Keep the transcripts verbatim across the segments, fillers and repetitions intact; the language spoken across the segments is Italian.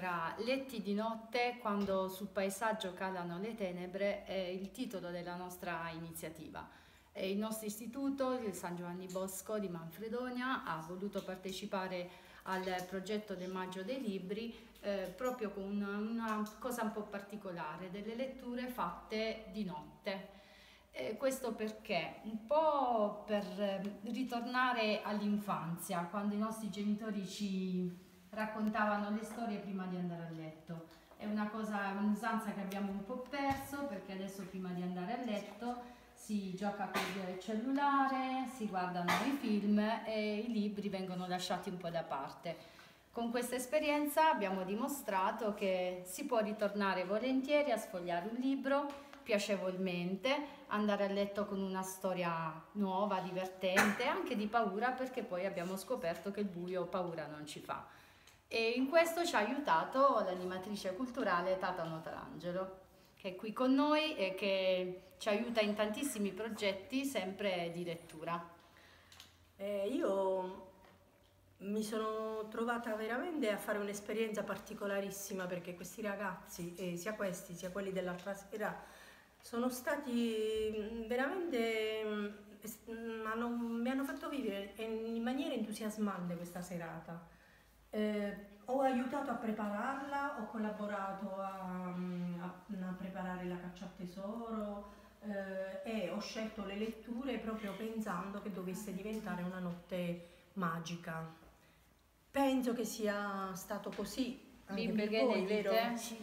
Allora, letti di notte quando sul paesaggio calano le tenebre è il titolo della nostra iniziativa. E il nostro istituto, il San Giovanni Bosco di Manfredonia, ha voluto partecipare al progetto del Maggio dei Libri eh, proprio con una, una cosa un po' particolare, delle letture fatte di notte. Eh, questo perché? Un po' per eh, ritornare all'infanzia, quando i nostri genitori ci raccontavano le storie prima di andare a letto. È una cosa, un'usanza che abbiamo un po' perso, perché adesso prima di andare a letto si gioca con il cellulare, si guardano i film e i libri vengono lasciati un po' da parte. Con questa esperienza abbiamo dimostrato che si può ritornare volentieri a sfogliare un libro piacevolmente, andare a letto con una storia nuova, divertente, anche di paura, perché poi abbiamo scoperto che il buio paura non ci fa. E in questo ci ha aiutato l'animatrice culturale Tata Notarangelo, che è qui con noi e che ci aiuta in tantissimi progetti sempre di lettura. Eh, io mi sono trovata veramente a fare un'esperienza particolarissima, perché questi ragazzi, eh, sia questi sia quelli dell'altra sera, sono stati veramente, hanno, mi hanno fatto vivere in maniera entusiasmante questa serata. Eh, ho aiutato a prepararla, ho collaborato a, a, a preparare la caccia al tesoro eh, e ho scelto le letture proprio pensando che dovesse diventare una notte magica. Penso che sia stato così anche per voi, vero? Sì!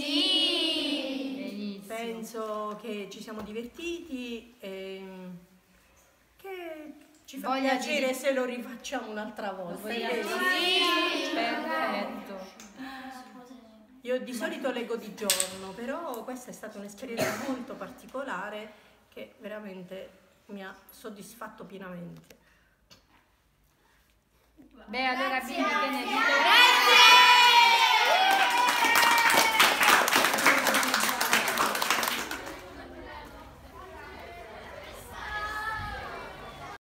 Sì! Penso che ci siamo divertiti e che ci fa Voglia piacere di... se lo rifacciamo un'altra volta. Sì! Sì! Perfetto! Io di solito leggo di giorno, però questa è stata un'esperienza molto particolare che veramente mi ha soddisfatto pienamente. Beh, allora, Bini Benedetto... Grazie!